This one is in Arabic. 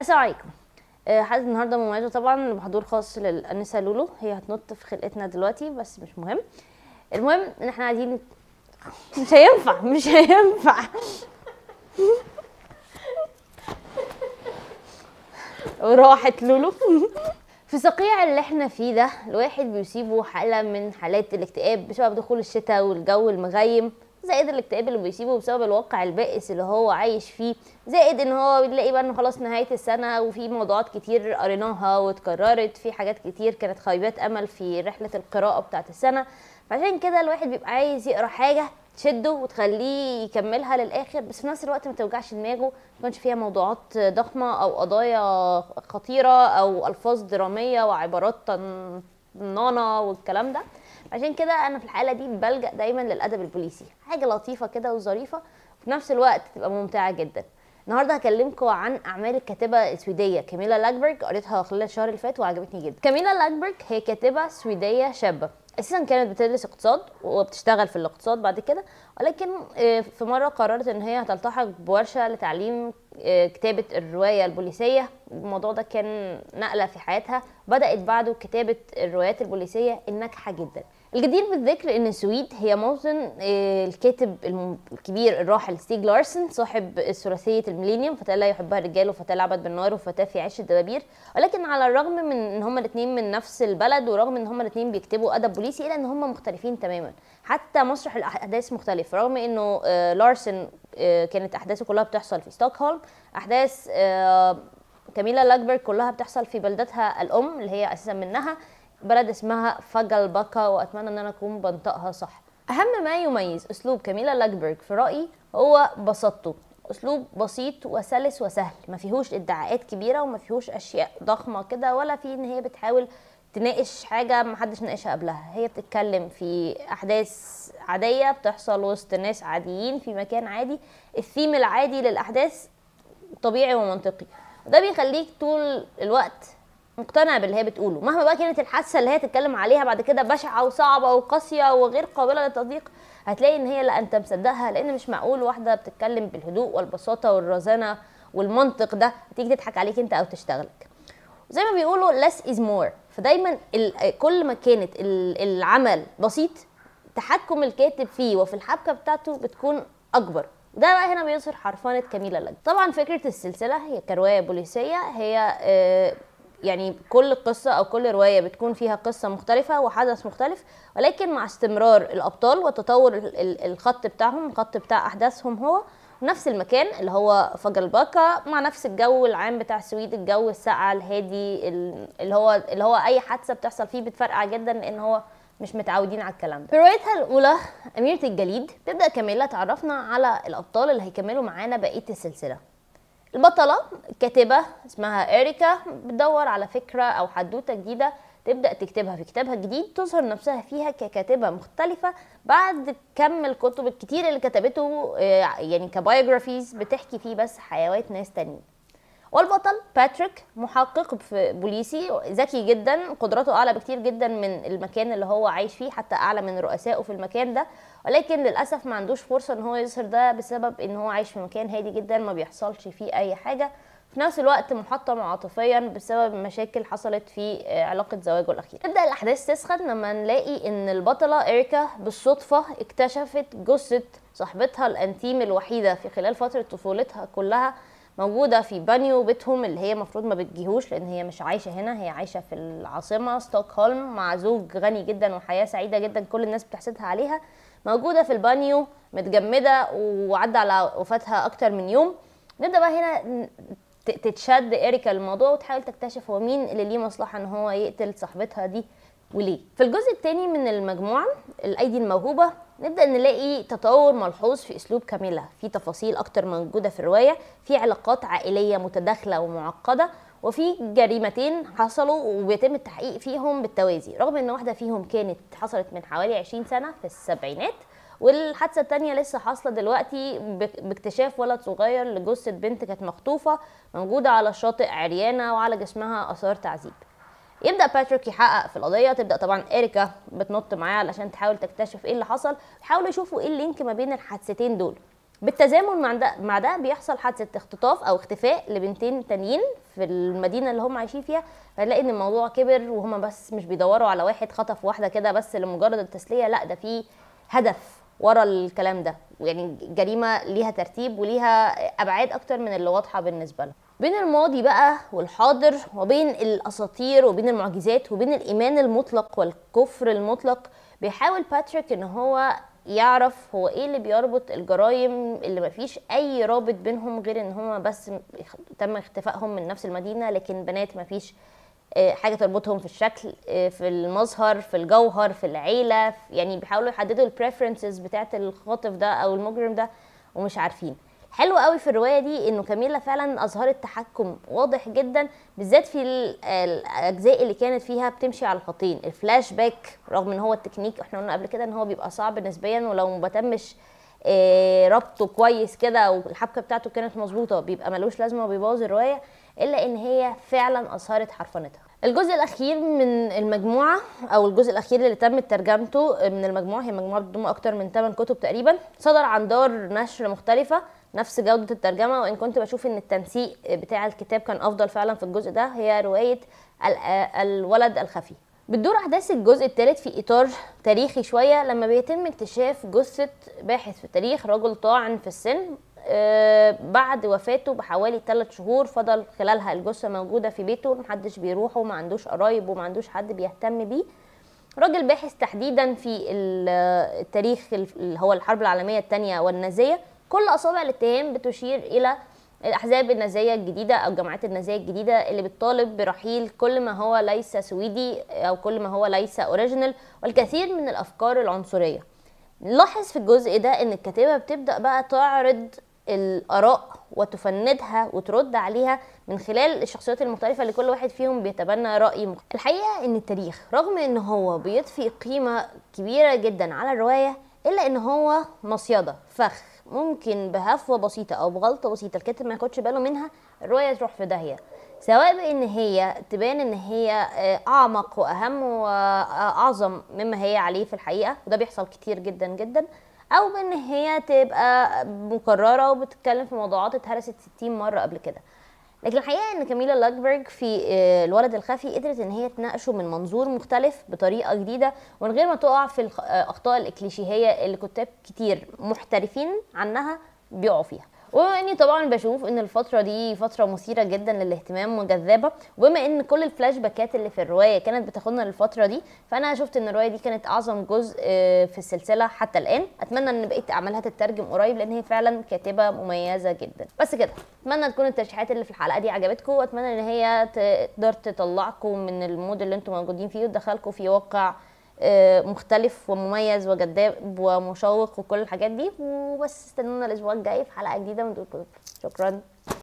السلام عليكم. حلقة النهارده مميزة طبعا بحضور خاص للأنسة لولو. هي هتنط في خلقتنا دلوقتي بس مش مهم. المهم ان احنا عايزين مش هينفع وراحت لولو. في صقيع اللي احنا فيه ده الواحد بيصيبه حالة من حالات الاكتئاب بسبب دخول الشتاء والجو المغيم، زائد الاكتئاب اللي بيصيبه بسبب الواقع البائس اللي هو عايش فيه، زائد ان هو بيلاقي بقى انه خلاص نهاية السنة وفي موضوعات كتير قريناها واتكررت، في حاجات كتير كانت خيبات امل في رحلة القراءة بتاعت السنة. فعشان كده الواحد بيبقى عايز يقرا حاجة تشده وتخليه يكملها للاخر، بس في نفس الوقت ما توجعش دماغه، ما يكونش فيها موضوعات ضخمه او قضايا خطيره او الفاظ دراميه وعبارات طنانه والكلام ده. عشان كده انا في الحاله دي بلجأ دايما للادب البوليسي، حاجه لطيفه كده وظريفه وفي نفس الوقت تبقى ممتعه جدا. النهارده هكلمكم عن اعمال الكاتبه السويديه كاميلا لاجبرج، قريتها خلال الشهر اللي فات وعجبتني جدا. كاميلا لاجبرج هي كاتبه سويديه شابه، اساسا كانت بتدرس اقتصاد وبتشتغل في الاقتصاد بعد كده، ولكن في مره قررت ان هي هتلتحق بورشه لتعليم كتابه الروايه البوليسيه. الموضوع ده كان نقله في حياتها، بدات بعده كتابه الروايات البوليسيه الناجحه جدا. الجدير بالذكر ان السويد هي موطن الكاتب الكبير الراحل ستيغ لارسن، صاحب ثلاثيه الميلينيوم، فتاة لا يحبها الرجال، وفتاة لعبت بالنار، وفتاة في عش الدبابير. ولكن على الرغم من ان هما الاثنين من نفس البلد، ورغم ان هما الاثنين بيكتبوا ادب بوليسي، الا ان هما مختلفين تماما. حتى مسرح الاحداث مختلف، رغم انه لارسن كانت احداثه كلها بتحصل في ستوكهولم، احداث كاميلا لاجبرج كلها بتحصل في بلدتها الام اللي هي اساسا منها، بلد اسمها فجلبكا، واتمنى ان انا اكون بنطقها صح. اهم ما يميز اسلوب كاميلا لاجبرج في رايي هو بساطته، اسلوب بسيط وسلس وسهل، ما فيهوش ادعاءات كبيره وما فيهوش اشياء ضخمه كده، ولا في ان هي بتحاول تناقش حاجه ما حدش ناقشها قبلها. هي بتتكلم في احداث عاديه بتحصل وسط ناس عاديين في مكان عادي، الثيم العادي للاحداث طبيعي ومنطقي، وده بيخليك طول الوقت مقتنع باللي هي بتقوله، مهما بقى كانت الحادثه اللي هي تتكلم عليها بعد كده بشعه وصعبه وقاسيه وغير قابله للتصديق، هتلاقي ان هي لا انت مصدقها، لان مش معقول واحده بتتكلم بالهدوء والبساطه والرزانه والمنطق ده تيجي تضحك عليك انت او تشتغلك. زي ما بيقولوا less is more، فدايما كل ما كانت العمل بسيط، تحكم الكاتب فيه وفي الحبكه بتاعته بتكون اكبر. ده بقى هنا بيظهر حرفنه كاميلا لاجبرج. طبعا فكره السلسله هي كروايه بوليسيه، هي يعني كل قصة أو كل رواية بتكون فيها قصة مختلفة وحدث مختلف، ولكن مع استمرار الأبطال وتطور الخط بتاعهم، الخط بتاع أحداثهم هو نفس المكان اللي هو فجلباكا، مع نفس الجو العام بتاع السويد، الجو الساقع الهادي اللي هو أي حادثة بتحصل فيه بتفرقع جدا، لأن هو مش متعودين على الكلام ده. في روايتها الأولى أميرة الجليد تبدأ كاميلا تعرفنا على الأبطال اللي هيكملوا معانا بقية السلسلة. البطلة كاتبة اسمها إريكا بتدور على فكرة أو حدوتة جديدة تبدأ تكتبها في كتابها الجديد، تظهر نفسها فيها ككاتبة مختلفة بعد كم الكتب الكتير اللي كتبته، يعني كبايوغرافيز بتحكي فيه بس حيوات ناس تانيين. والبطل باتريك محقق في بوليسي ذكي جدا، قدراته اعلى بكتير جدا من المكان اللي هو عايش فيه، حتى اعلى من رؤسائه في المكان ده، ولكن للاسف ما عندوش فرصه ان هو يظهر ده بسبب ان هو عايش في مكان هادي جدا ما بيحصلش فيه اي حاجه، في نفس الوقت محطم عاطفيا بسبب مشاكل حصلت في علاقه زواجه الاخير. تبدا الاحداث تسخن لما نلاقي ان البطله إريكا بالصدفه اكتشفت جثه صاحبتها الانتيم الوحيده في خلال فتره طفولتها كلها، موجوده في بانيو بيتهم اللي هي المفروض ما بتجيهوش، لان هي مش عايشه هنا، هي عايشه في العاصمه ستوكهولم مع زوج غني جدا وحياه سعيده جدا كل الناس بتحسدها عليها. موجوده في البانيو متجمده وعدى على وفاتها اكتر من يوم. نبدا بقى هنا تتشد إريكا الموضوع وتحاول تكتشف هو مين اللي ليه مصلحه ان هو يقتل صاحبتها دي وليه. في الجزء الثاني من المجموعه الايدي الموهوبه نبدأ نلاقي تطور ملحوظ في أسلوب كاميلا، في تفاصيل أكتر موجودة في الرواية، في علاقات عائلية متداخلة ومعقدة، وفي جريمتين حصلوا وبيتم التحقيق فيهم بالتوازي، رغم ان واحدة فيهم كانت حصلت من حوالي 20 سنة في السبعينات، والحادثة التانية لسه حاصلة دلوقتي باكتشاف ولد صغير لجثة بنت كانت مخطوفة موجودة على الشاطئ عريانة وعلى جسمها آثار تعذيب. يبدا باتريك يحقق في القضيه، تبدا طبعا إريكا بتنط معاه علشان تحاول تكتشف ايه اللي حصل، يحاولوا يشوفوا ايه اللينك ما بين الحادثتين دول. بالتزامن مع ده بيحصل حادثه اختطاف او اختفاء لبنتين تانيين في المدينه اللي هم عايشين فيها. فنلاقي ان الموضوع كبر، وهم بس مش بيدوروا على واحد خطف واحده كده بس لمجرد التسليه، لا ده في هدف ورا الكلام ده، يعني جريمه ليها ترتيب وليها ابعاد اكتر من اللي واضحه بالنسبه لهم. بين الماضي بقى والحاضر، وبين الاساطير وبين المعجزات وبين الايمان المطلق والكفر المطلق، بيحاول باتريك ان هو يعرف هو ايه اللي بيربط الجرائم اللي مفيش اي رابط بينهم غير ان هما بس تم اختفائهم من نفس المدينه، لكن بنات مفيش حاجه تربطهم في الشكل، في المظهر، في الجوهر، في العيله، يعني بيحاولوا يحددوا البريفرنسز بتاعت الخاطف ده او المجرم ده ومش عارفين. حلو قوي في الروايه دي انه كاميلا فعلا اظهرت تحكم واضح جدا، بالذات في الاجزاء اللي كانت فيها بتمشي على الخطين. الفلاش باك رغم ان هو التكنيك احنا قلنا قبل كده ان هو بيبقى صعب نسبيا، ولو ما تمش ربطه كويس كده والحبكه بتاعته كانت مظبوطه بيبقى ملوش لازمه وبيبوظ الروايه، الا ان هي فعلا اظهرت حرفنتها. الجزء الاخير من المجموعه او الجزء الاخير اللي تم ترجمته من المجموعه، هي مجموعه بتضم اكتر من 8 كتب تقريبا، صدر عن دار نشر مختلفه نفس جوده الترجمه، وان كنت بشوف ان التنسيق بتاع الكتاب كان افضل فعلا في الجزء ده. هي روايه الولد الخفي. بتدور احداث الجزء الثالث في اطار تاريخي شويه، لما بيتم اكتشاف جثه باحث في التاريخ، رجل طاعن في السن، بعد وفاته بحوالي 3 شهور فضل خلالها الجثه موجوده في بيته، محدش بيروحه، ما عندوش قرايب وما عندوش حد بيهتم بيه. راجل باحث تحديدا في التاريخ اللي هو الحرب العالميه الثانيه والنازيه، كل اصابع الاتهام بتشير الى الاحزاب النازيه الجديده او الجماعات النازيه الجديده اللي بتطالب برحيل كل ما هو ليس سويدي او كل ما هو ليس اوريجينال، والكثير من الافكار العنصريه. نلاحظ في الجزء ده ان الكاتبه بتبدا بقى تعرض الاراء وتفندها وترد عليها من خلال الشخصيات المختلفه اللي كل واحد فيهم بيتبنى راي مختلف. الحقيقه ان التاريخ رغم ان هو بيضفي قيمه كبيره جدا على الروايه، الا ان هو مصيده فخ ممكن بهفوه بسيطه او بغلطه بسيطه الكاتب ما ياخدش باله منها الروايه تروح في داهيه، سواء بان هي تبان ان هي اعمق واهم واعظم مما هي عليه في الحقيقه، وده بيحصل كتير جدا جدا، او بان هي تبقى مكرره وبتتكلم في موضوعات اتهرست 60 مره قبل كده. لكن الحقيقه ان كاميلا لاجبرج في الولد الخفي قدرت ان هي تناقشه من منظور مختلف بطريقه جديده، ومن غير ما تقع في الاخطاء الاكليشيهيه اللي كتاب كتير محترفين عنها بيقعوا فيها. وبما اني طبعا بشوف ان الفتره دي فتره مثيره جدا للاهتمام وجذابه، وبما ان كل الفلاش باكات اللي في الروايه كانت بتاخدنا للفتره دي، فانا شفت ان الروايه دي كانت اعظم جزء في السلسله حتى الان. اتمنى ان بقيه اعمالها تترجم قريب لان هي فعلا كاتبه مميزه جدا. بس كده، اتمنى تكون التشريحات اللي في الحلقه دي عجبتكم، واتمنى ان هي تقدر تطلعكم من المود اللي انتم موجودين فيه وتدخلكم في واقع مختلف ومميز وجذاب ومشوق وكل الحاجات دي. وبس استنونا الاسبوع الجاي في حلقه جديده من دول كتب. شكرا.